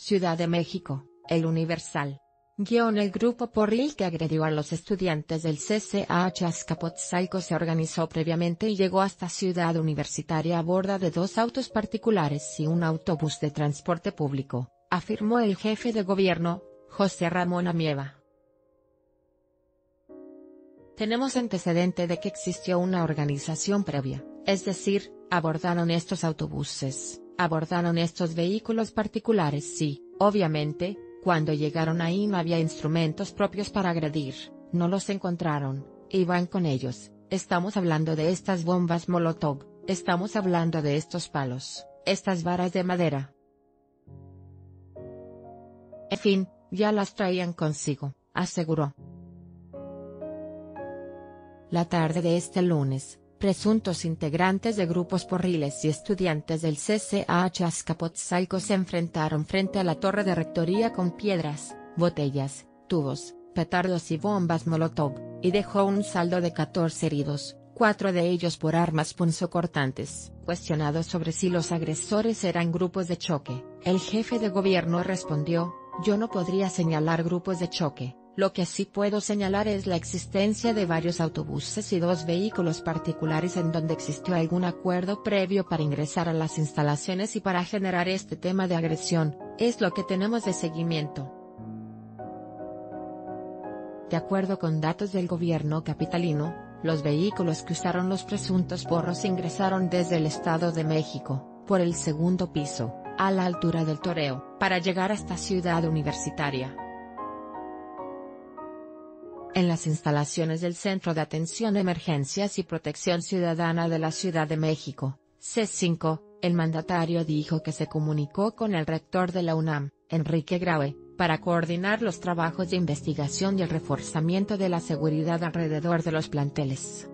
Ciudad de México, El Universal. El grupo porril que agredió a los estudiantes del CCH Azcapotzalco se organizó previamente y llegó hasta Ciudad Universitaria a bordo de 2 autos particulares y un autobús de transporte público, afirmó el jefe de gobierno, José Ramón Amieva. Tenemos antecedente de que existió una organización previa, es decir, abordaron estos autobuses, abordaron estos vehículos particulares y, obviamente, cuando llegaron ahí no había instrumentos propios para agredir, no los encontraron, iban con ellos, estamos hablando de estas bombas Molotov, estamos hablando de estos palos, estas varas de madera. En fin, ya las traían consigo, aseguró. La tarde de este lunes, presuntos integrantes de grupos porriles y estudiantes del CCH Azcapotzalco se enfrentaron frente a la torre de rectoría con piedras, botellas, tubos, petardos y bombas Molotov, y dejó un saldo de 14 heridos, 4 de ellos por armas punzocortantes. Cuestionado sobre si los agresores eran grupos de choque, el jefe de gobierno respondió: yo no podría señalar grupos de choque. Lo que sí puedo señalar es la existencia de varios autobuses y 2 vehículos particulares en donde existió algún acuerdo previo para ingresar a las instalaciones y para generar este tema de agresión, es lo que tenemos de seguimiento. De acuerdo con datos del gobierno capitalino, los vehículos que usaron los presuntos porros ingresaron desde el Estado de México, por el segundo piso, a la altura del Toreo, para llegar hasta Ciudad Universitaria. En las instalaciones del Centro de Atención a Emergencias y Protección Ciudadana de la Ciudad de México, C5, el mandatario dijo que se comunicó con el rector de la UNAM, Enrique Graue, para coordinar los trabajos de investigación y el reforzamiento de la seguridad alrededor de los planteles.